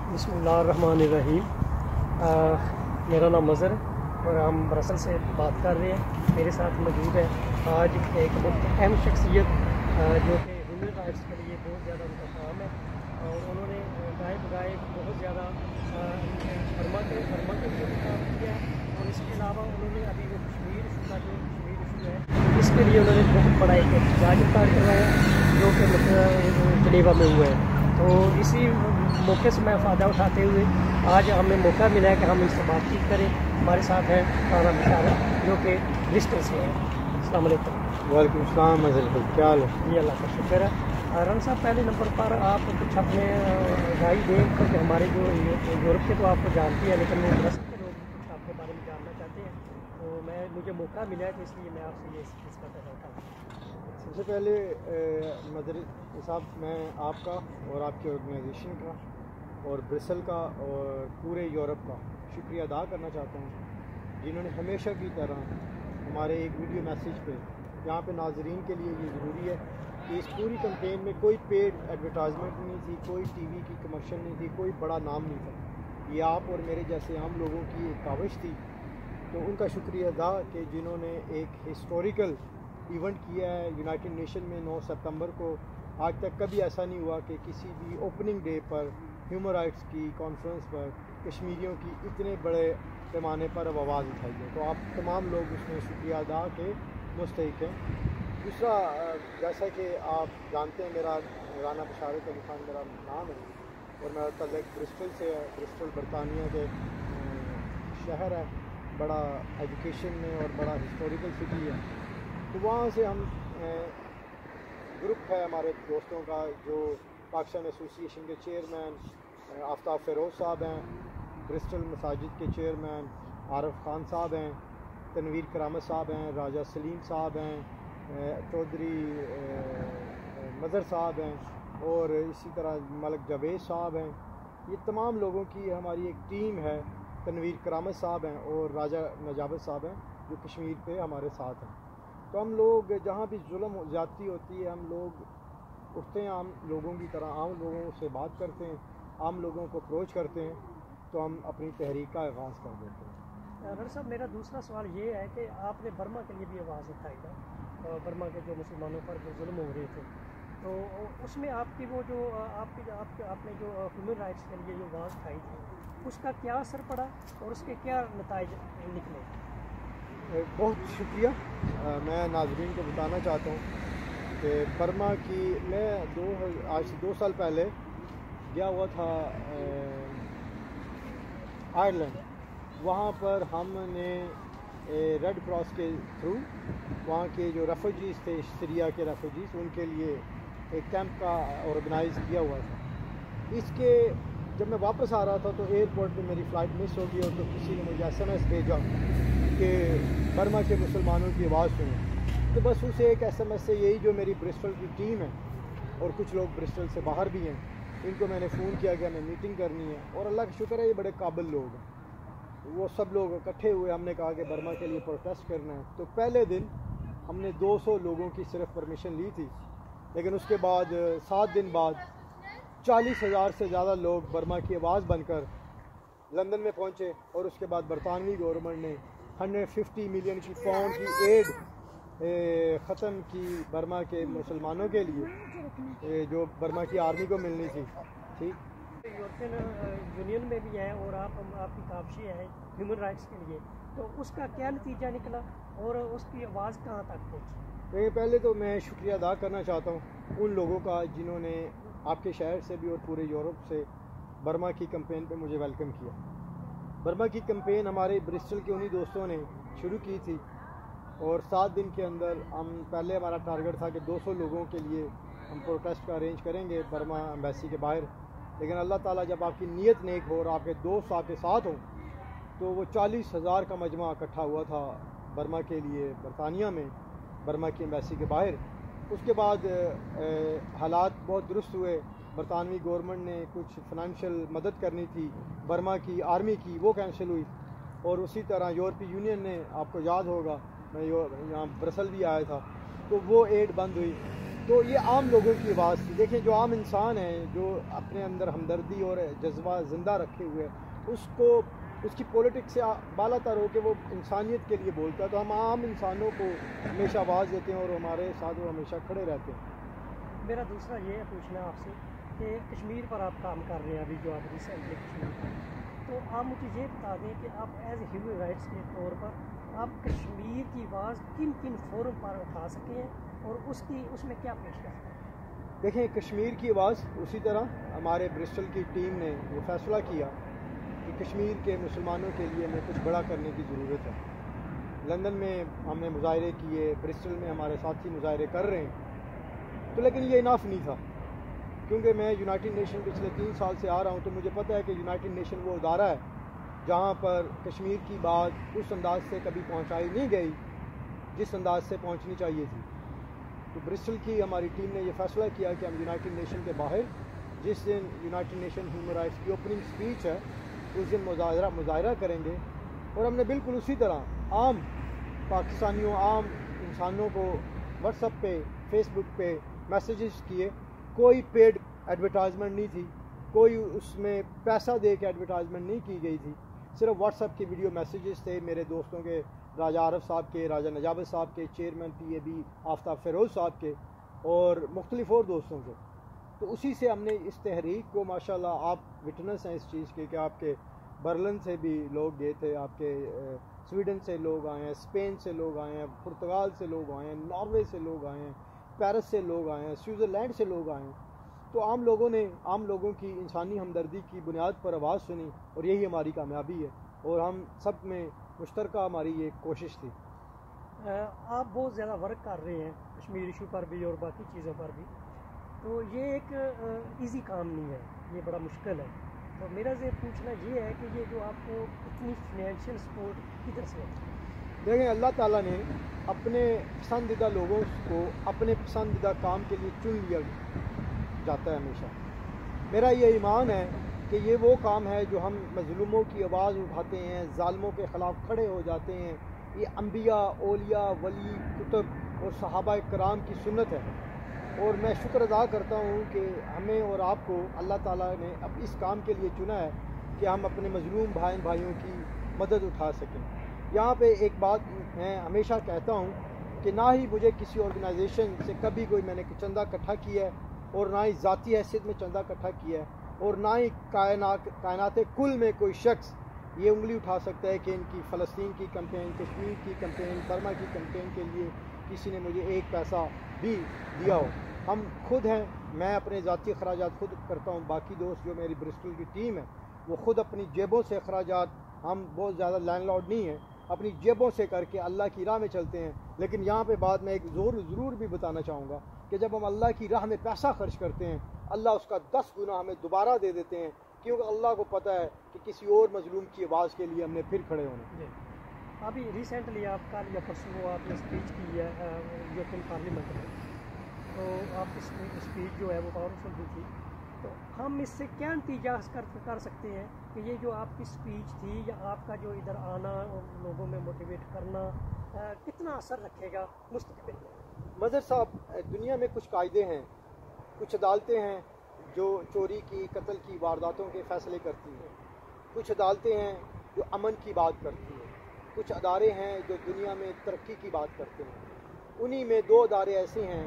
बिस्मिल्लाहिर्रहमानिर्रहीम। मेरा नाम मज़र है और हम ब्रसल से बात कर रहे हैं। मेरे साथ मौजूद है आज एक बहुत अहम शख्सियत जो कि ह्यूमन राइट्स के लिए बहुत ज़्यादा उनका काम है और उन्होंने गाय बगाए बहुत ज़्यादा बर्मा के लिए भी काम किया है। और इसके अलावा उन्होंने अभी वो कश्मीर इशू का जो कश्मीर इशू है इसके लिए उन्होंने बहुत बड़ा एक एहतजाज करवाया जो कि जनेवा में हुआ है। तो इसी मौके से मैं फ़ायदा उठाते हुए आज हमें मौका मिला है कि हम इससे बातचीत करें। हमारे साथ है राना बशारत जो कि ब्रिस्टल से है। अस्सलाम वालेकुम। वालेकुम सलाम। क्या हाल है? जी अल्लाह का शुक्र है। राना साहब, पहले नंबर पर आप कुछ अपने राय दें क्योंकि हमारे जो यूरोप के तो आपको जानते हैं लेकिन वो ब्रसल के लोग कुछ आपके बारे में जानना चाहते हैं, तो मुझे मौका मिला है तो इसलिए मैं आपसे ये करना चाहता हूँ। सबसे पहले मदर साहब, मैं आपका और आपके ऑर्गेनाइजेशन का और ब्रिसल का और पूरे यूरोप का शुक्रिया अदा करना चाहता हूँ जिन्होंने हमेशा की तरह हमारे एक वीडियो मैसेज पे यहाँ पे नाजरीन के लिए ये ज़रूरी है कि इस पूरी कैंपेन में कोई पेड एडवर्टाइजमेंट नहीं थी, कोई टीवी की कमर्शियल नहीं थी, कोई बड़ा नाम नहीं था। ये आप और मेरे जैसे आम लोगों की एक काविश थी। तो उनका शुक्रिया अदा कि जिन्होंने एक हिस्टोरिकल इवेंट किया है यूनाइटेड नेशन में 9 सितंबर को। आज तक कभी ऐसा नहीं हुआ कि किसी भी ओपनिंग डे पर ह्यूमन राइट्स की कॉन्फ्रेंस पर कश्मीरियों की इतने बड़े पैमाने पर अब आवाज़ उठाई है। तो आप तमाम लोग उसमें शुक्रिया अदा के मुस्तहिक हैं। दूसरा, जैसा कि आप जानते हैं, मेरा राना बशारत मेरा नाम है और मेरा तल्लुक ब्रिस्टल से है। ब्रिस्टल बरतानिया के शहर है, बड़ा एजुकेशन में और बड़ा हिस्टोरिकल सिटी है। तो वहाँ से हम ग्रुप है हमारे दोस्तों का जो पाकिस्तान एसोसिएशन के चेयरमैन आफ्ताब फ़िरोज़ साहब हैं, ब्रिस्टल मसाजिद के चेयरमैन आरफ खान साहब हैं, तनवीर करामत साहब हैं, राजा सलीम साहब हैं, चौधरी मज़र साहब हैं और इसी तरह मलिक जावेद साहब हैं। ये तमाम लोगों की हमारी एक टीम है। तनवीर करामत साहब हैं और राजा नजाबत साहब हैं जो कश्मीर पे हमारे साथ हैं। तो हम लोग जहाँ भी जुल्म ज़्यादती होती है हम लोग उठते हैं, आम लोगों की तरह आम लोगों से बात करते हैं, आम लोगों को अप्रोच करते हैं, तो हम अपनी तहरीक का आगाज़ कर देते हैं। राना साहब, मेरा दूसरा सवाल ये है कि आपने बर्मा के लिए भी आवाज़ उठाई था, बर्मा के जो मुसलमानों पर जो जुल्म हो रहे थे, तो उसमें आपकी वो जो आपने जो ह्यूमन राइट्स के लिए जो आवाज़ उठाई थी उसका क्या असर पड़ा और उसके क्या नताइज निकले? बहुत शुक्रिया। मैं नाज़रीन को बताना चाहता हूँ कि बर्मा की मैं आज से 2 साल पहले गया हुआ था आयरलैंड। वहाँ पर हमने रेड क्रॉस के थ्रू वहाँ के जो रेफ्यूजीज़ थे, सीरिया के रेफ्यूजीज़, उनके लिए एक कैंप का ऑर्गेनाइज़ किया हुआ था। इसके जब मैं वापस आ रहा था तो एयरपोर्ट पे मेरी फ़्लाइट मिस हो गई और तो किसी ने मुझे SMS भेजा कि बर्मा के मुसलमानों की आवाज़ सुनो। तो बस उस एक SMS से यही जो मेरी ब्रिस्टल की टीम है और कुछ लोग ब्रिस्टल से बाहर भी हैं, इनको मैंने फ़ोन किया कि हमें मीटिंग करनी है और अल्लाह का शुक्र है ये बड़े काबिल लोग हैं। वो सब लोग इकट्ठे हुए, हमने कहा कि बर्मा के लिए प्रोटेस्ट करना है। तो पहले दिन हमने 200 लोगों की सिर्फ परमिशन ली थी, लेकिन उसके बाद 7 दिन बाद 40,000 से ज़्यादा लोग बर्मा की आवाज़ बनकर लंदन में पहुँचे और उसके बाद बरतानवी गवर्नमेंट ने 150 मिलियन की पाउंड की एड ख़त्म की बर्मा के मुसलमानों के लिए, जो बर्मा की आर्मी को मिलनी थी। ठीक, यूरोपियन यूनियन में भी है और आपकी काबशी है ह्यूमन राइट्स के लिए, तो उसका क्या नतीजा निकला और उसकी आवाज़ कहाँ तक पहुँची? पहले तो मैं शुक्रिया अदा करना चाहता हूँ उन लोगों का जिन्होंने आपके शहर से भी और पूरे यूरोप से बर्मा की कैंपेन पे मुझे वेलकम किया। बर्मा की कैंपेन हमारे ब्रिस्टल के उन्हीं दोस्तों ने शुरू की थी और 7 दिन के अंदर हम पहले हमारा टारगेट था कि 200 लोगों के लिए हम प्रोटेस्ट का अरेंज करेंगे बर्मा एम्बेसी के बाहर। लेकिन अल्लाह ताला जब आपकी नीयत नेक हो और आपके दोस्त आपके साथ हों तो वो 40,000 का मजमा इकट्ठा हुआ था बर्मा के लिए बरतानिया में, बर्मा की एम्बेसी के बाहर। उसके बाद हालात बहुत दुरुस्त हुए। बरतानवी गवर्नमेंट ने कुछ फाइनेंशियल मदद करनी थी बर्मा की आर्मी की, वो कैंसिल हुई। और उसी तरह यूरोपीय यूनियन ने, आपको याद होगा मैं यहाँ ब्रसल भी आया था, तो वो एड बंद हुई। تو یہ عام لوگوں کی آواز تھی. دیکھیں جو عام انسان ہیں جو اپنے اندر ہمدردی اور جذبہ زندہ رکھے ہوئے اس کی پولیٹکس سے بالا تر ہو کہ وہ انسانیت کے لیے بولتا ہے. تو ہم عام انسانوں کو ہمیشہ آواز دیتے ہیں اور ہمارے ساتھ وہ ہمیشہ کھڑے رہتے ہیں. میرا دوسرا یہ ہے پوچھنا آپ سے کہ کشمیر پر آپ کام کر رہے ہیں ابھی جو آپ ریسنٹلی کشمیر پر، تو آپ مجھے یہ بتا دیں کہ آپ ایز اے ہیومن رائٹس کے طور پر آپ کشمیر کی آواز کن کن فورم پر اٹھا سکے ہیں اور اس میں کیا پیش کر سکتے ہیں؟ دیکھیں کشمیر کی آواز اسی طرح ہمارے برسٹل کی ٹیم نے یہ فیصلہ کیا کہ کشمیر کے مسلمانوں کے لیے ہمیں کچھ بڑا کرنے کی ضرورت ہے. لندن میں ہم نے مظاہرے کیے، برسٹل میں ہمارے ساتھی مظاہرے کر رہے ہیں، تو لیکن یہ اناف نہیں تھا. کیونکہ میں یونائٹڈ نیشن پچھلے 3 سال سے آ رہا ہوں، تو مجھے پتہ ہے کہ یونائٹڈ نیشن وہ ادارہ ہے جہاں پر کشمیر کی بات اس انداز سے کبھی پہنچائی نہیں گئی جس انداز سے پہنچنی چاہیے تھی. تو برسٹل کی ہماری ٹیم نے یہ فیصلہ کیا کہ ہم یونائٹڈ نیشن کے باہر جس دن یونائٹڈ نیشن ہیومن رائٹس کی اوپننگ اسپیچ ہے اس دن مظاہرہ کریں گے. اور ہم نے بالکل اسی طرح عام پاکستانیوں، عام انسانوں کو واٹس ایپ پہ، فیس بک پہ میسیجز کیے. کوئی پیڈ ایڈورٹائزمنٹ نہیں تھی، کوئی اس میں پیسہ دے کے ایڈورٹائزمنٹ نہیں کی گئی تھی، صرف واٹس ایپ کے ویڈیو میسیجز تھے میرے دوستوں کے، راجہ عارف صاحب کے، راجہ نجابت صاحب کے، چیئرمین PAB آفتاب فیروز صاحب کے اور مختلف اور دوستوں کے. تو اسی سے ہم نے اس تحریک کو ماشاءاللہ آپ وٹنس ہیں اس چیز کے کہ آپ کے برلن سے بھی لوگ گئے تھے، آپ کے سویڈن سے لوگ آئے ہیں، اسپین سے لوگ آئے ہیں، پرتگال سے لوگ آئے ہیں، ناروے سے لوگ آئے ہیں، پیرس سے لوگ آئے ہیں، سوئٹزرلینڈ سے لوگ آئے ہیں. تو عام لوگوں نے عام لوگوں کی انسانی ہمدردی کی بنیاد پر آواز سنی اور یہی ہماری کامیابی ہے اور ہم سب میں مشترکہ ہماری یہ کوشش تھی. آپ بہت زیادہ ورک کر رہے ہیں کشمیر ایشو پر بھی اور باقی چیزوں پر بھی، تو یہ ایک ایزی کام نہیں ہے، یہ بڑا مشکل ہے. تو میرا یہ پوچھنا یہ ہے کہ یہ جو آپ کو اتنی فائنینشیل سپورٹ کدھر سے ہے؟ دیکھیں اللہ تعالیٰ نے اپنے پسندیدہ لوگوں کو اپنے پسندیدہ کام کے لیے چن لیا جاتا ہے ہمیشہ. میرا یہ ایمان ہے کہ یہ وہ کام ہے جو ہم مظلوموں کی آواز اٹھاتے ہیں، ظالموں کے خلاف کھڑے ہو جاتے ہیں. یہ انبیاء، اولیاء، ولی، کتب اور صحابہ کرام کی سنت ہے. اور میں شکر ادا کرتا ہوں کہ ہمیں اور آپ کو اللہ تعالیٰ نے اب اس کام کے لیے چنا ہے کہ ہم اپنے مظلوم بھائیوں کی مدد اٹھا سکیں. یہاں پہ ایک بات میں ہمیشہ کہتا ہوں کہ نہ ہی مجھے کسی آرگنائزیشن سے کبھی کوئی میں نے چندہ اکٹھا کیا ہے اور نہ ہی ذاتی حیثیت میں چندہ اکٹھا کیا ہے اور نہ ہی کائنات کل میں کوئی شخص یہ انگلی اٹھا سکتا ہے کہ ان کی فلسطین کی کمپین، کشمیر کی کمپین، برما کی کمپین کے لیے کسی نے مجھے ایک پیسہ بھی دیا ہو. ہم خود ہیں، میں اپنے ذاتی اخراجات خود کرتا ہوں، باقی دوست جو میری برسٹل کی ٹیم ہے وہ خود اپنی جیبوں سے اخراجات، ہم بہت زیادہ لینڈ لارڈ نہیں ہیں، اپنی جیبوں سے کر کے اللہ کی راہ میں چلتے ہیں. لیکن یہاں پہ بعد میں ایک ضرور بھی بتانا چاہوں گا کہ جب ہم اللہ کی راہ میں پیسہ خرچ کرتے ہیں اللہ اس کا 10 گنا ہمیں دوبارہ دے دیتے ہیں، کیونکہ اللہ کو پتہ ہے کہ کسی اور مظلوم کی آواز کے لیے ہم نے پھر کھڑے ہونا. ابھی ریسنٹلی آپ کل یا پرسوں آپ نے اسپیچ کی ہے یورپین پارلیمنٹ میں، تو آپ کی اسپیچ جو ہے وہ پاورفل بھی تھی. تو ہم اس سے کیا نتیجہ کر سکتے ہیں کہ یہ جو آپ کی اسپیچ تھی یا آپ کا جو ادھر آنا اور لوگوں میں موٹیویٹ کرنا کتنا اثر رکھے گا مستقبل میں؟ مظہر صاحب، دنیا میں کچھ قاعدے ہیں، کچھ عدالتیں ہیں جو چوری کی، قتل کی وارداتوں کے فیصلے کرتی ہیں، کچھ عدالتیں ہیں جو امن کی بات کرتی ہیں، کچھ ادارے ہیں جو دنیا میں ترقی کی بات کرتے ہیں. انہی میں 2 ادارے ایسے ہیں،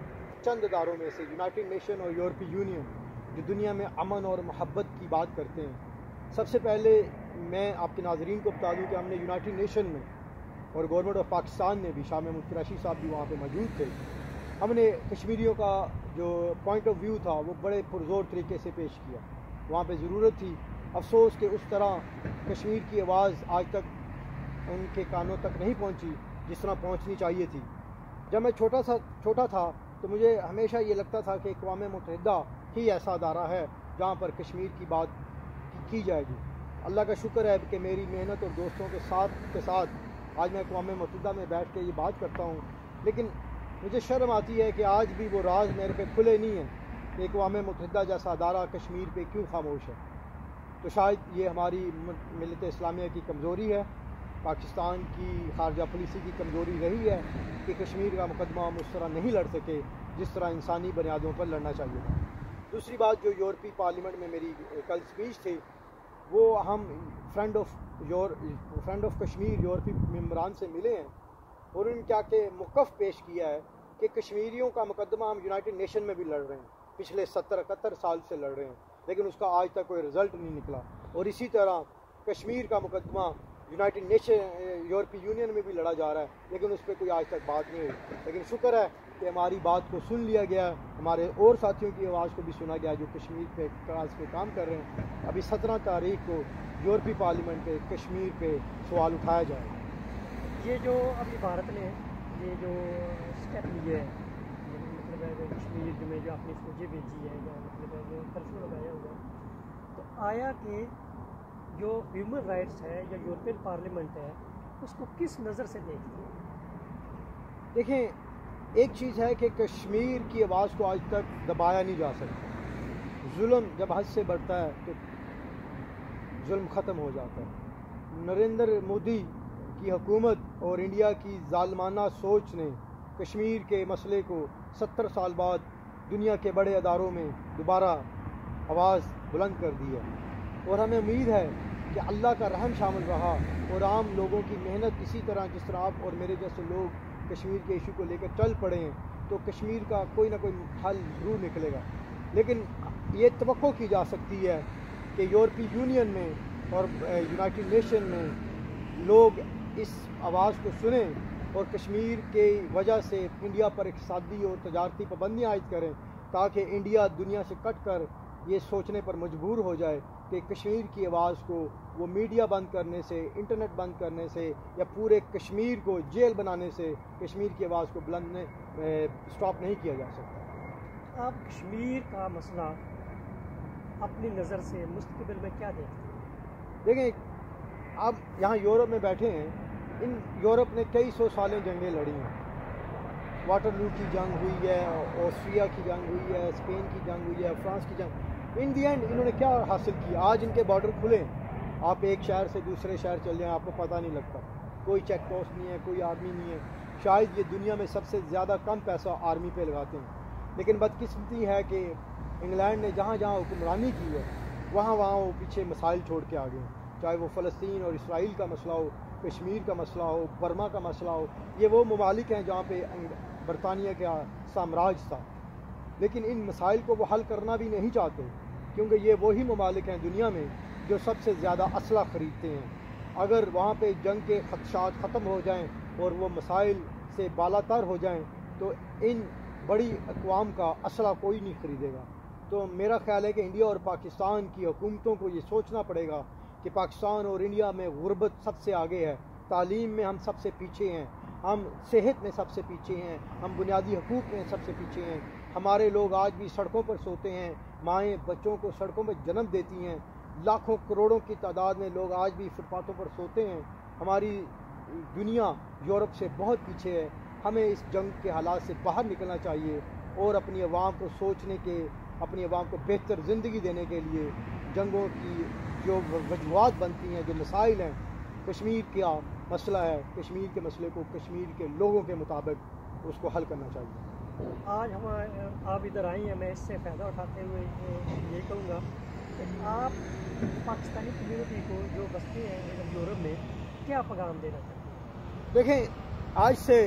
چند اداروں میں سے یونائٹڈ نیشن اور یورپی یونین، جو دنیا میں امن اور محبت کی بات کرتے ہیں. سب سے پہلے میں آپ کے ناظرین کو بتا دوں کہ ہم نے یونائٹڈ نیشن میں اور گورنمنٹ آف پاکستان نے بھی، شاہ محمود قریشی صاحب بھی وہاں پہ موجود تھے، ہم نے کشمیریوں کا جو پوائنٹ آف ویو تھا وہ بڑے پرزور طریقے سے پیش کیا. وہاں پہ ضرورت تھی، افسوس کہ اس طرح کشمیر کی آواز آج تک ان کے کانوں تک نہیں پہنچی جس طرح پہنچنی چاہیے تھی. جب میں چھوٹا تھا تو مجھے ہمیشہ یہ لگتا تھا کہ اقوام متحدہ ہی ایسا ادارہ ہے جہاں پر کشمیر کی بات کی جائے گی. اللہ کا شکر ہے کہ میری محنت اور دوستوں کے ساتھ آج میں اقوام متحدہ میں بیٹھ کے یہ بات کرتا ہوں. لیکن مجھے شرم آتی ہے کہ آج بھی وہ راز میرے پہ کھلے نہیں ہیں کہ اقوام متحدہ جیسا ادارہ کشمیر پہ کیوں خاموش ہے. تو شاید یہ ہماری ملت اسلامیہ کی کمزوری ہے، پاکستان کی خارجہ پالیسی کی کمزوری رہی ہے کہ کشمیر کا مقدمہ ہم اس طرح نہیں لڑ سکے. जिस तरह इंसानी बुनियादों पर लड़ना चाहिए था। दूसरी बात, जो यूरोपीय पार्लियामेंट में मेरी कल स्पीच थी, वो हम फ्रेंड ऑफ कश्मीर यूरोपीय मेम्बरान से मिले हैं और उन्होंने क्या कि मौक़िफ़ पेश किया है कि कश्मीरियों का मुकदमा हम यूनाइटेड नेशन में भी लड़ रहे हैं, पिछले 70-71 साल से लड़ रहे हैं, लेकिन उसका आज तक कोई रिज़ल्ट नहीं निकला। और इसी तरह कश्मीर का मुकदमा यूनाइटेड नेशन यूरोपीय यूनियन में भी लड़ा जा रहा है, लेकिन उस पर कोई आज तक बात नहीं हुई। लेकिन शुक्र है कि हमारी बात को सुन लिया गया, हमारे और साथियों की आवाज़ को भी सुना गया जो कश्मीर पे क्रास पे काम कर रहे हैं। अभी 17 तारीख को यूरोपीय पार्लियामेंट पे कश्मीर पे सवाल उठाया जाएगा। ये जो अभी भारत ने ये जो स्टेप लिए है, मतलब है कश्मीर में जो अपनी फौजें भेजी है, या मतलब है जो कर्फ्यू लगाया हुआ है, तो आया कि जो ह्यूमन राइट्स है या यूरोपियन पार्लियामेंट है उसको किस नज़र से देखती है? देखें, एक चीज़ है कि कश्मीर की आवाज़ को आज तक दबाया नहीं जा सकता। जुल्म जब हद से बढ़ता है तो जुल्म ख़त्म हो जाता है। नरेंद्र मोदी की हुकूमत और इंडिया की जालिमाना सोच ने कश्मीर के मसले को 70 साल बाद दुनिया के बड़े अदारों में दोबारा आवाज़ बुलंद कर दी है। और हमें उम्मीद है कि अल्लाह का रहम शामिल रहा और आम लोगों की मेहनत इसी तरह, जिस तरह आप और मेरे जैसे लोग कश्मीर के इशू को लेकर चल पड़े हैं, तो कश्मीर का कोई ना कोई हल ज़रूर निकलेगा। लेकिन ये तवक्को की जा सकती है कि यूरोपीय यूनियन में और यूनाइटेड नेशन में लोग इस आवाज़ को सुने और कश्मीर के वजह से इंडिया पर इक़्तिसादी और तजारती पाबंदियाँ आयद करें, ताकि इंडिया दुनिया से कट कर ये सोचने पर मजबूर हो जाए कि कश्मीर की आवाज़ को वो मीडिया बंद करने से, इंटरनेट बंद करने से या पूरे कश्मीर को जेल बनाने से कश्मीर की आवाज़ को बुलंद स्टॉप नहीं किया जा सकता। आप कश्मीर का मसला अपनी नज़र से मुस्तक़बिल में क्या देखते हैं? देखें, आप यहाँ यूरोप में बैठे हैं, इन यूरोप ने कई सौ सालें जंगें लड़ी हैं। वाटरलू की जंग हुई है, ऑस्ट्रिया की जंग हुई है, स्पेन की जंग हुई है, फ्रांस की जंग। इन दी एंड इन्होंने क्या हासिल किया? आज इनके बॉर्डर खुले, आप एक शहर से दूसरे शहर चल जाएं, आपको पता नहीं लगता, कोई चेक पोस्ट नहीं है, कोई आर्मी नहीं है। शायद ये दुनिया में सबसे ज़्यादा कम पैसा आर्मी पे लगाते हैं। लेकिन बदकिस्मती है कि इंग्लैंड ने जहाँ जहाँ हुक्मरानी की है वहाँ वहाँ वो पीछे मसाइल छोड़ के आ गए हैं, चाहे वो फ़लस्तीन और इसराइल का मसला हो, कश्मीर का मसला हो, बर्मा का मसला हो। ये वो ममालिक हैं जहाँ पे बरतानिया का साम्राज्य था, लेकिन इन मसाइल को वो हल करना भी नहीं चाहते, क्योंकि ये वही ममालिक हैं दुनिया में जो सबसे ज़्यादा असला ख़रीदते हैं। अगर वहाँ पे जंग के ख़दशात ख़त्म हो जाएं और वो मसाइल से बालातर हो जाएं तो इन बड़ी अक़वाम का असला कोई नहीं ख़रीदेगा। तो मेरा ख़्याल है कि इंडिया और पाकिस्तान की हुकूमतों को ये सोचना पड़ेगा कि पाकिस्तान और इंडिया में गुर्बत सबसे आगे है, तालीम में हम सबसे पीछे हैं, हम सेहत में सबसे पीछे हैं, हम बुनियादी हकूक़ में सबसे पीछे हैं। हमारे लोग आज भी सड़कों पर सोते हैं, माएँ बच्चों को सड़कों पर जन्म देती हैं, लाखों करोड़ों की तादाद में लोग आज भी फुटपाथों पर सोते हैं। हमारी दुनिया यूरोप से बहुत पीछे है। हमें इस जंग के हालात से बाहर निकलना चाहिए और अपनी आवाम को सोचने के, अपनी आवाम को बेहतर ज़िंदगी देने के लिए जंगों की जो वजूहात बनती हैं, जो मसाइल हैं, कश्मीर का मसला है, कश्मीर के मसले को कश्मीर के लोगों के मुताबिक उसको हल करना चाहिए। आज हम आप इधर आई हैं, मैं इससे फ़ायदा उठाते हुए ये कहूँगा कि आप पाकिस्तानी कम्यूनिटी को जो बसते हैं यूरोप में क्या पैगाम देना चाहते हैं? देखें, आज से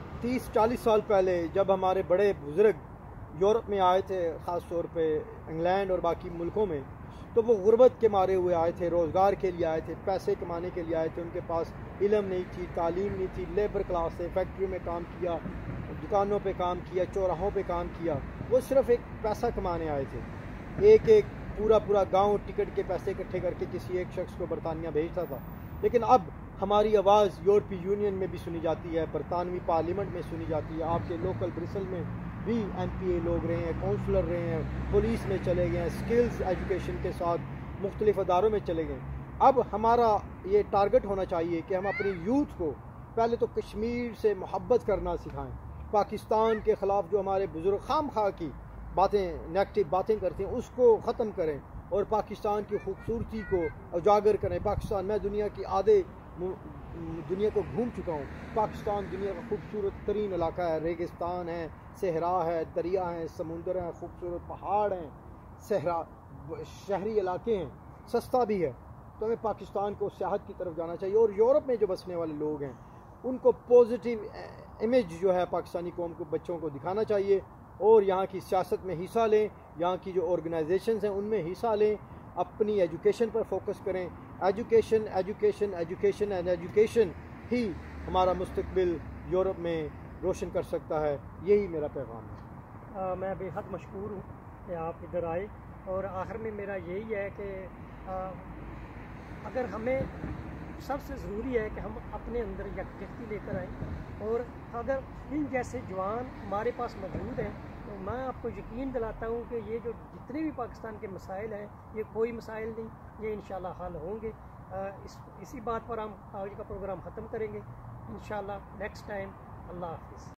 30-40 साल पहले जब हमारे बड़े बुज़ुर्ग यूरोप में आए थे, ख़ास तौर पे इंग्लैंड और बाकी मुल्कों में, तो वो गुर्बत के मारे हुए आए थे, रोज़गार के लिए आए थे, पैसे कमाने के लिए आए थे। उनके पास इल्म नहीं थी, तालीम नहीं थी, लेबर क्लास से फैक्ट्रियों में काम किया, दुकानों पे काम किया, चौराहों पे काम किया। वो सिर्फ़ एक पैसा कमाने आए थे। एक पूरा गांव टिकट के पैसे इकट्ठे करके किसी एक शख्स को बरतानिया भेजता था। लेकिन अब हमारी आवाज़ यूरोपीय यूनियन में भी सुनी जाती है, बरतानवी पार्लियामेंट में सुनी जाती है, आपके लोकल ब्रिसल में भी MPA लोग रहे हैं, काउंसलर रहे हैं, पुलिस में चले गए हैं, स्किल्स एजुकेशन के साथ मुख्तलिफ अदारों में चले गए। अब हमारा ये टारगेट होना चाहिए कि हम अपनी यूथ को पहले तो कश्मीर से मोहब्बत करना सिखाएं। पाकिस्तान के ख़िलाफ़ जो हमारे बुज़ुर्ग खामखा की बातें, नेगेटिव बातें करते हैं, उसको ख़त्म करें और पाकिस्तान की खूबसूरती को उजागर करें। पाकिस्तान, मैं दुनिया की आधे दुनिया को घूम चुका हूँ। पाकिस्तान दुनिया का खूबसूरत तरीन इलाका है, रेगिस्तान है, صحرا ہے، دریا ہیں، سمندر ہیں، خوبصورت پہاڑ ہیں، صحرا شہری علاقے ہیں، سستا بھی ہے. تو ہمیں پاکستان کو سیاحت کی طرف جانا چاہیے، اور یورپ میں جو بسنے والے لوگ ہیں ان کو پازیٹیو امیج جو ہے پاکستانی قوم کو، بچوں کو دکھانا چاہیے، اور یہاں کی سیاست میں حصہ لیں، یہاں کی جو آرگنائزیشنز ہیں ان میں حصہ لیں، اپنی ایجوکیشن پر فوکس کریں. Education education education and education ہی ہمارا مستقبل یورپ میں روشن کر سکتا ہے. یہی میرا پیغام ہے. میں بے حد مشکور ہوں کہ آپ ادھر آئے، اور آخر میں میرا یہی ہے کہ اگر ہمیں سب سے ضروری ہے کہ ہم اپنے اندر یکجہتی لے کر آئیں، اور اگر ان جیسے جوان ہمارے پاس موجود ہیں تو میں آپ کو یقین دلاتا ہوں کہ یہ جو جتنے بھی پاکستان کے مسائل ہیں یہ کوئی مسائل نہیں، یہ انشاءاللہ حل ہوں گے. اسی بات پر ہم آج کا پروگرام ختم کریں گے انشاءاللہ نیکسٹ ٹائم. اللہ حافظ.